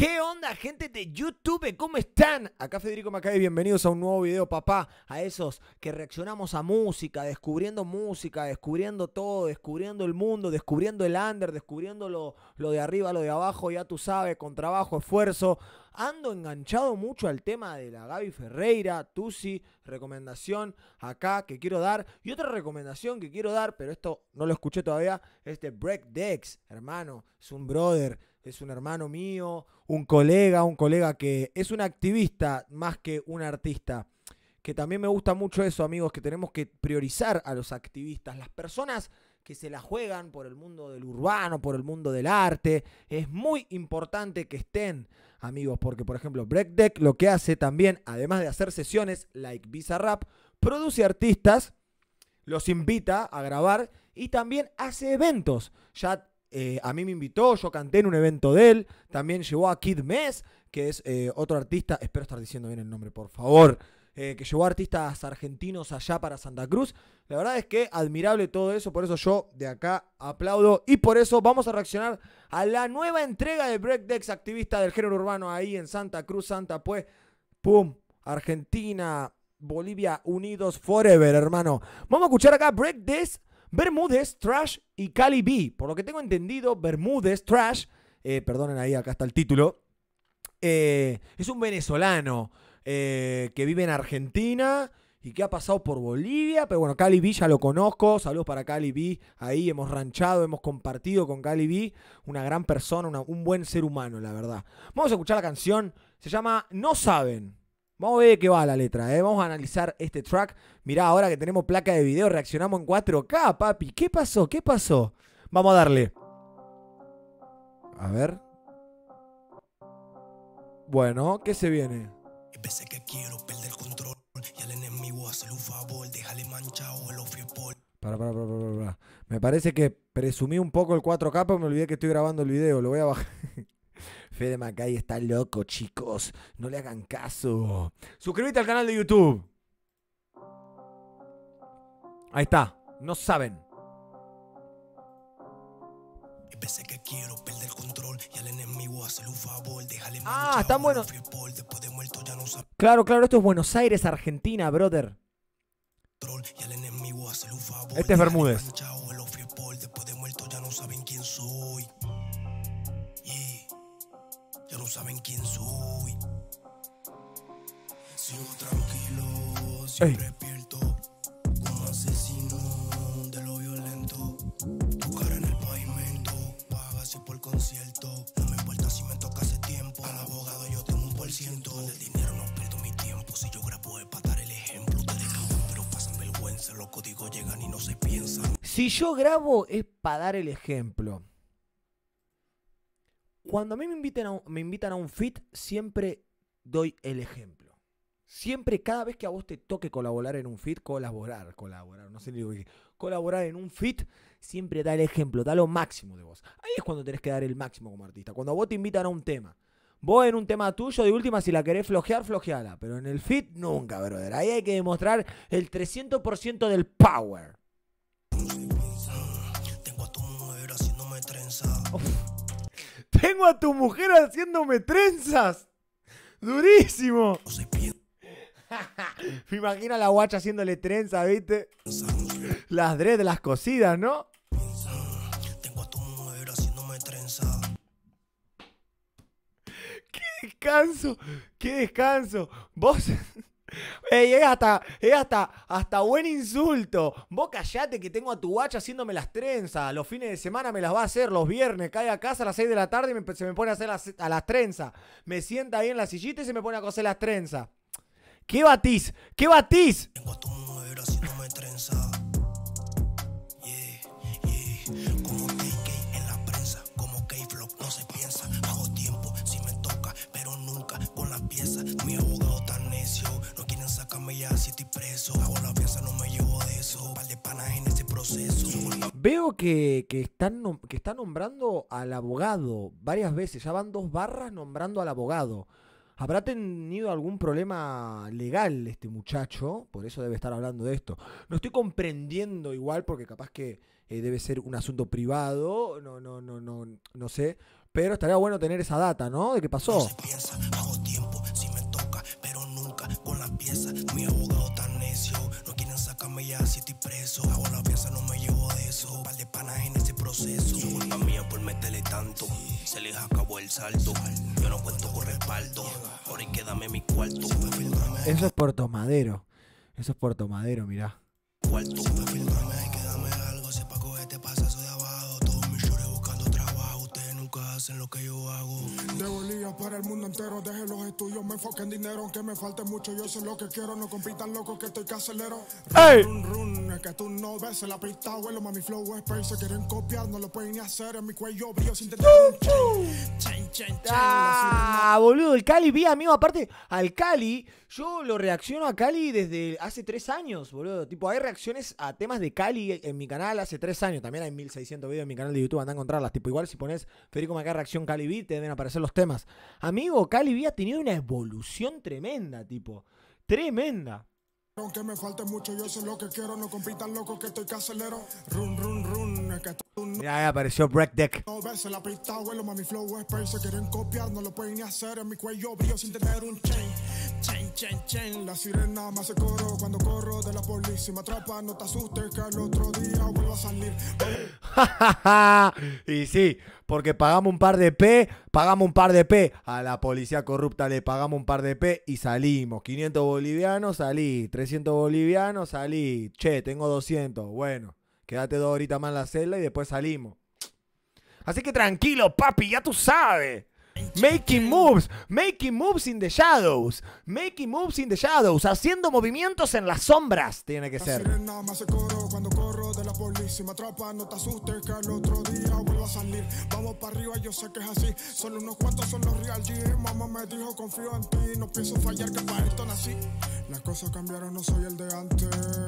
¿Qué onda, gente de YouTube? ¿Cómo están? Acá Federico Macay, bienvenidos a un nuevo video, papá. A esos que reaccionamos a música, descubriendo todo, descubriendo el mundo, descubriendo el under, descubriendo lo de arriba, lo de abajo, ya tú sabes, con trabajo, esfuerzo. Ando enganchado mucho al tema de la Gaby Ferreira, Tusi, recomendación acá que quiero dar. Y otra recomendación que quiero dar, pero esto no lo escuché todavía, es de Break Dex, hermano. Es un brother, es un hermano mío, un colega que es un activista más que un artista. Que también me gusta mucho eso, amigos, que tenemos que priorizar a los activistas, las personas que se la juegan por el mundo del urbano, por el mundo del arte. Es muy importante que estén, amigos, porque por ejemplo Breakdeck lo que hace también, además de hacer sesiones like Bizarrap, produce artistas, los invita a grabar y también hace eventos. Ya a mí me invitó, yo canté en un evento de él, también llevó a Kid Mess, que es otro artista, espero estar diciendo bien el nombre, por favor, que llevó a artistas argentinos allá para Santa Cruz. La verdad es que admirable todo eso, por eso yo de acá aplaudo y por eso vamos a reaccionar a la nueva entrega de Breakdex, activista del género urbano ahí en Santa Cruz, Santa pues, pum, Argentina, Bolivia, unidos forever, hermano. Vamos a escuchar acá Breakdex, Bermúdez, Trash y Cali B. Por lo que tengo entendido, Bermúdez, Trash, perdonen ahí, acá está el título, es un venezolano que vive en Argentina y que ha pasado por Bolivia, pero bueno, Cali B ya lo conozco, saludos para Cali B, ahí hemos ranchado, hemos compartido con Cali B, una gran persona, un buen ser humano, la verdad. Vamos a escuchar la canción, se llama No Saben. Vamos a ver de qué va la letra, vamos a analizar este track. Mirá, ahora que tenemos placa de video, reaccionamos en 4K, papi. ¿Qué pasó? ¿Qué pasó? Vamos a darle. A ver. Bueno, ¿qué se viene? Veces que quiero perder el control y al enemigo hacerle un favor, déjale manchado el ofiepol. Para. Me parece que presumí un poco el 4K, pero me olvidé que estoy grabando el video. Lo voy a bajar. Fede Macay está loco, chicos. No le hagan caso. Suscríbete al canal de YouTube. Ahí está. No saben. Veces que quiero perder el control y al enemigo hacerle un favor, déjale manchado están buenos. el ofiepol. Después de muerto ya no sabe. Claro, esto es Buenos Aires, Argentina, brother. Y al enemigo hacerle un favor. Este es Bermúdez. Manchado el ofiepol. Después de muerto ya no saben quién soy. Yeah. Ya no saben quién soy. Sigo tranquilo, siempre despierto. Como asesino de lo violento. Tu cara en el pavimento, paga si por concierto. No me importa si me toca hace tiempo. Al abogado yo tengo 1%. Del dinero no pierdo mi tiempo. Si yo grabo es para dar el ejemplo. Ustedes graban pero pasan vergüenza. Los códigos llegan y no se piensan. Si yo grabo es para dar el ejemplo. Cuando a mí me invitan a un feat, siempre doy el ejemplo. Siempre, cada vez que a vos te toque colaborar en un feat, colaborar, no sé ni lo que dije, colaborar en un feat, siempre da el ejemplo, da lo máximo de vos. Ahí es cuando tenés que dar el máximo como artista. Cuando a vos te invitan a un tema, vos en un tema tuyo, de última, si la querés flojear, flojeala. Pero en el feat, nunca, brother. Ahí hay que demostrar el 300% del power. Tengo a tu mujer haciéndome trenza. Tengo a tu mujer haciéndome trenzas. Durísimo. No se piensa. Me imagino a la guacha haciéndole trenza, ¿viste? Las dreads, las cosidas, ¿no? Tengo a tu mujer haciéndome trenza. ¡Qué descanso! Vos... Ey, es hasta buen insulto. Vos callate que tengo a tu guacha haciéndome las trenzas. Los fines de semana me las va a hacer, los viernes. Cae a casa a las 6 de la tarde y se me pone a hacer las trenzas. Me sienta ahí en la sillita y se me pone a coser las trenzas. ¿Qué batís? ¿Qué batís? Tengo a tu mujer haciéndome trenza. Como KK en la prensa, como K-Flock no se piensa. Hago tiempo si me toca, pero nunca con la pieza. Mi abogado tan necio, no quieren sacarme ya si estoy preso. Hago la pieza, no me llevo de eso. Par de panas en ese proceso. Veo que están nombrando al abogado varias veces. Ya van 2 barras nombrando al abogado. ¿Habrá tenido algún problema legal este muchacho? Por eso debe estar hablando de esto. No estoy comprendiendo igual porque capaz que debe ser un asunto privado, no sé. pero estaría bueno tener esa data, ¿no? ¿De qué pasó? Se piensa, hago tiempo si me toca, pero nunca con la pieza. Mi abogado tan necio, no quieren sacarme ya si estoy preso. Hago la pieza, no me llevo de eso. Un par de panas en ese proceso. Su culpa mía por meterle tanto. Se les acabó el saldo. Yo no cuento con respaldo. Ahora quédame mi cuarto. Eso es Puerto Madero. Eso es Puerto Madero, mirá. Cuarto. Filtrame, quédame algo. Si pa' cogerte pasa eso de abajo. Todos mis shorts buscando trabajo. Ustedes nunca hacen lo que yo hago. De Bolivia para el mundo entero, deje los estudios, me enfoque en dinero, aunque me falte mucho, yo sé lo que quiero, no compitan loco que estoy que acelero. ¡Ey! Run, run, es que tú no ves en la pista, abuelo, mami flow es pace, se quieren copiar, no lo pueden ni hacer, en mi cuello brillo sin tener un chain, Ah, boludo, el Cali, vi, amigo, aparte, al Cali, yo lo reacciono a Cali desde hace 3 años, boludo. Tipo, hay reacciones a temas de Cali en mi canal hace 3 años. También hay 1600 videos en mi canal de YouTube, anda a encontrarlas. Tipo, igual si pones Federico Macay reacción Cali Beat, te deben aparecer los temas. Amigo, Cali Beat ha tenido una evolución tremenda, tipo, tremenda. Aunque me falte mucho, yo sé lo que quiero, no compitan loco que estoy que acelero. Run, run, run, es que tú no Mirá, ahí apareció Breakdeck. ves en la pista, abuelo, mami flow es pace, se quieren copiar, no lo pueden ni hacer, en mi cuello brillo sin tener un chain. La sirena me hace coro cuando corro de la policía, me atrapa, no te asustes que al otro día vuelvo a salir. Y sí, porque pagamos un par de P, a la policía corrupta le pagamos un par de P y salimos. 500 bolivianos, salí. 300 bolivianos, salí. Che, tengo 200. Bueno, quédate 2 horitas más en la celda y después salimos. Así que tranquilo, papi, ya tú sabes. Making moves in the shadows. Making moves in the shadows. Haciendo movimientos en las sombras. Tiene que La ser. sirena me hace coro cuando corro de la policía, me atrapa, no te asustes que al otro día vuelvo a salir. Vamos para arriba, yo sé que es así, solo unos cuantos son los real G. Mamá me dijo confío en ti, no pienso fallar que para esto nací. Las cosas cambiaron, no soy el de antes.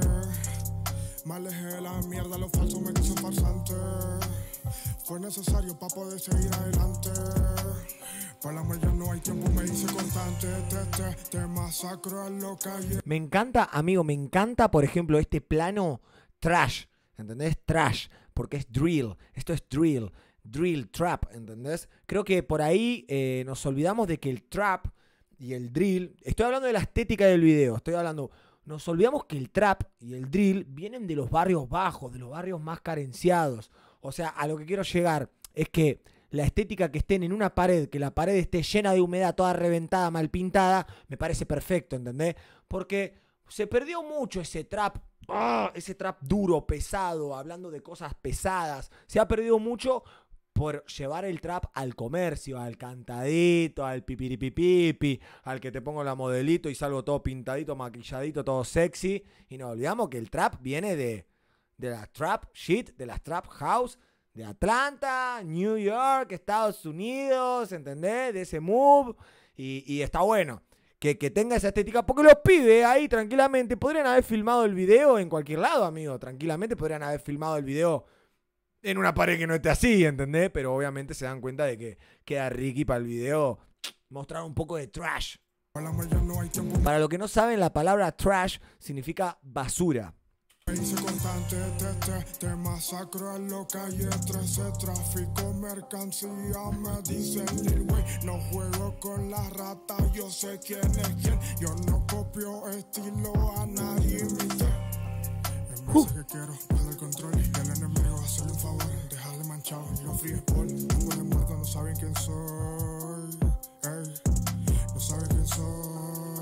Me alejé de la mierda, lo falso me hizo farsante. Fue necesario para poder seguir adelante. Para la muerte no hay tiempo, me hice constante. Te masacro a lo calle. Me encanta, amigo, me encanta, por ejemplo, este plano trash, ¿entendés? Trash, porque es drill, esto es drill, trap, ¿entendés? Creo que por ahí nos olvidamos de que el trap y el drill, estoy hablando de la estética del video, nos olvidamos que el trap y el drill vienen de los barrios bajos, de los barrios más carenciados. O sea, a lo que quiero llegar es que la estética que estén en una pared, que la pared esté llena de humedad, toda reventada, mal pintada, me parece perfecto, ¿entendés? Porque se perdió mucho ese trap duro, pesado, hablando de cosas pesadas. Se ha perdido mucho por llevar el trap al comercio, al cantadito, al pipiripipipi, al que te pongo la modelito y salgo todo pintadito, maquilladito, todo sexy. Y no olvidamos que el trap viene de la trap shit, de las trap house, de Atlanta, New York, Estados Unidos, ¿entendés? De ese move. Y está bueno que tenga esa estética. Porque los pibes ahí tranquilamente podrían haber filmado el video en cualquier lado, amigo. Tranquilamente podrían haber filmado el video en una pared que no esté así, ¿entendés? Pero obviamente se dan cuenta de que queda Ricky para el video mostrar un poco de trash. Para la muerte no hay tiempo, Para los que no saben, la palabra trash significa basura. me hice constante. Te masacro a lo calle 13. Tráfico, mercancía, me dicen Lil Wayne. No juego con las ratas, yo sé quién es quién. Yo no copio estilo a nadie imité. El mensaje que quiero, perder el control. Y al enemigo hacerle un favor, dejarle manchado. Yo fui Paul, después de muerto no saben quién soy. Ey, no saben quién soy.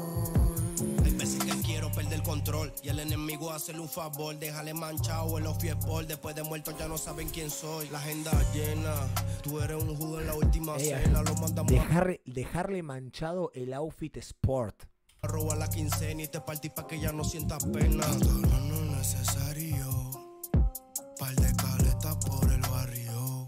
Hay veces que quiero perder el control y al enemigo hacerle un favor, déjale manchado en los fiestball. Después de muerto ya no saben quién soy. La agenda llena, tú eres un judo en la última cena. Lo mandamos Dejarle manchado el outfit sport. a robar la quincena y te partí pa' que ya no sientas pena. Todo no es necesario, par de caletas por el barrio.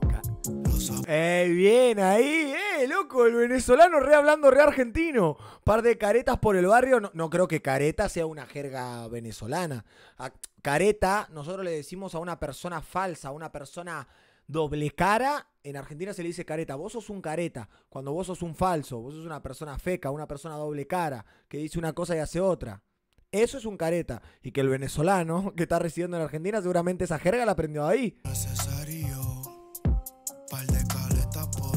Bien ahí, loco, el venezolano re hablando re argentino. Par de caretas por el barrio. No creo que careta sea una jerga venezolana. A careta, nosotros le decimos a una persona falsa, a una persona doble cara. En Argentina se le dice careta. Vos sos un careta. Cuando vos sos un falso, vos sos una persona feca, una persona doble cara, que dice una cosa y hace otra. Eso es un careta. Y que el venezolano que está residiendo en Argentina seguramente esa jerga la aprendió ahí. Necesario, par de caletas por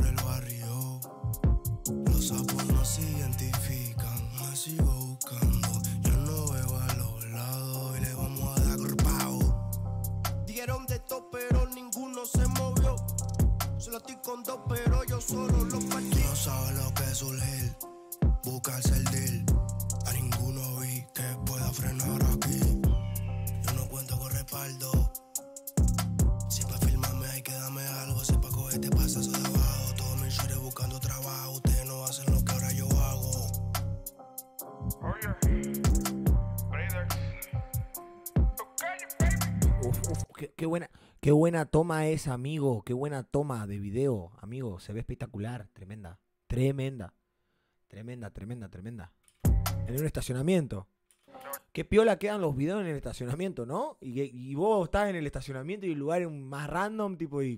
cuando trabajo, ustedes no hacen lo que ahora yo hago. Qué buena toma esa, amigo. Qué buena toma de video, amigo. Se ve espectacular. Tremenda. Tremenda. Tremenda, tremenda, tremenda. En un estacionamiento. Qué piola quedan los videos en el estacionamiento, ¿no? Y vos estás en el estacionamiento y el lugar es más random, tipo, y...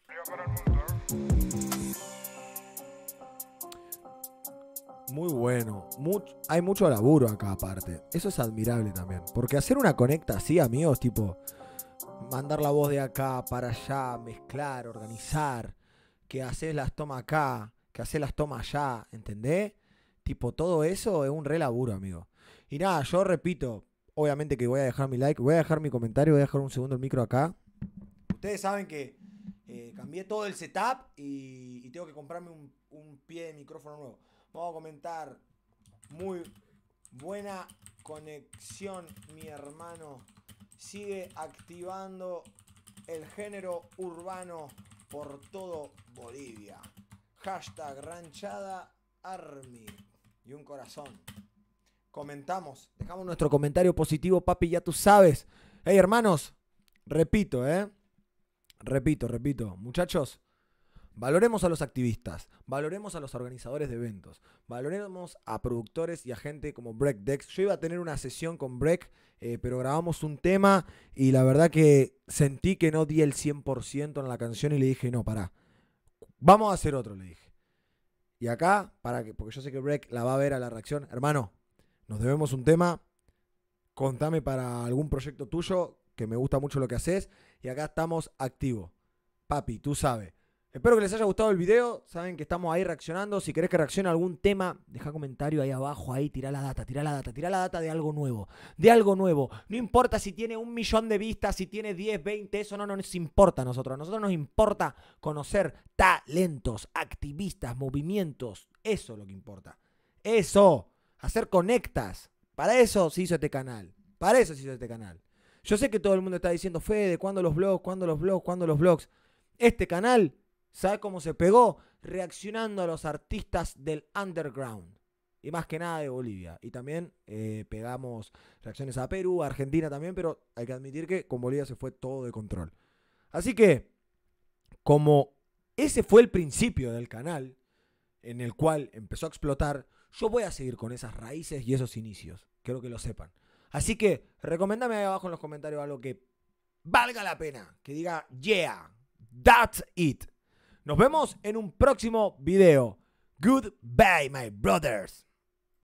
Muy bueno. Hay mucho laburo acá aparte. Eso es admirable también. Porque hacer una conecta así, amigos, tipo... Mandar la voz de acá para allá, mezclar, organizar. Que haces las tomas acá, que haces las tomas allá, ¿entendés? Tipo, todo eso es un re laburo, amigo. Y nada, yo repito, obviamente que voy a dejar mi like, voy a dejar mi comentario, voy a dejar un segundo el micro acá. Ustedes saben que cambié todo el setup y tengo que comprarme un pie de micrófono nuevo. Vamos a comentar. Muy buena conexión, mi hermano. Sigue activando el género urbano por todo Bolivia. Hashtag Ranchada Army. Y un corazón. Comentamos. Dejamos nuestro comentario positivo, papi, ya tú sabes. Hey, hermanos. Repito, Repito. Muchachos, valoremos a los activistas. Valoremos a los organizadores de eventos. Valoremos a productores y a gente como Break Dex. Yo iba a tener una sesión con Break, pero grabamos un tema y la verdad que sentí que no di el 100% en la canción y le dije, no, pará. Vamos a hacer otro, le dije. Y acá, porque yo sé que Break la va a ver a la reacción. Hermano, nos debemos un tema. Contame para algún proyecto tuyo, que me gusta mucho lo que haces. Y acá estamos activos. Papi, tú sabes. Espero que les haya gustado el video. Saben que estamos ahí reaccionando. Si querés que reaccione a algún tema, deja comentario ahí abajo. Ahí, tirá la data de algo nuevo. De algo nuevo. No importa si tiene 1 millón de vistas, si tiene 10, 20. Eso no nos importa a nosotros. A nosotros nos importa conocer talentos, activistas, movimientos. Eso es lo que importa. Eso. Hacer conectas. Para eso se hizo este canal. Yo sé que todo el mundo está diciendo, Fede, ¿cuándo los vlogs? Este canal, ¿sabe cómo se pegó? Reaccionando a los artistas del underground. Y más que nada de Bolivia. Y también pegamos reacciones a Perú, a Argentina también, pero hay que admitir que con Bolivia se fue todo de control. Así que, como ese fue el principio del canal, en el cual empezó a explotar, yo voy a seguir con esas raíces y esos inicios. Quiero que lo sepan. Así que, recomendame ahí abajo en los comentarios algo que valga la pena. Que diga, yeah, that's it. Nos vemos en un próximo video. Goodbye, my brothers.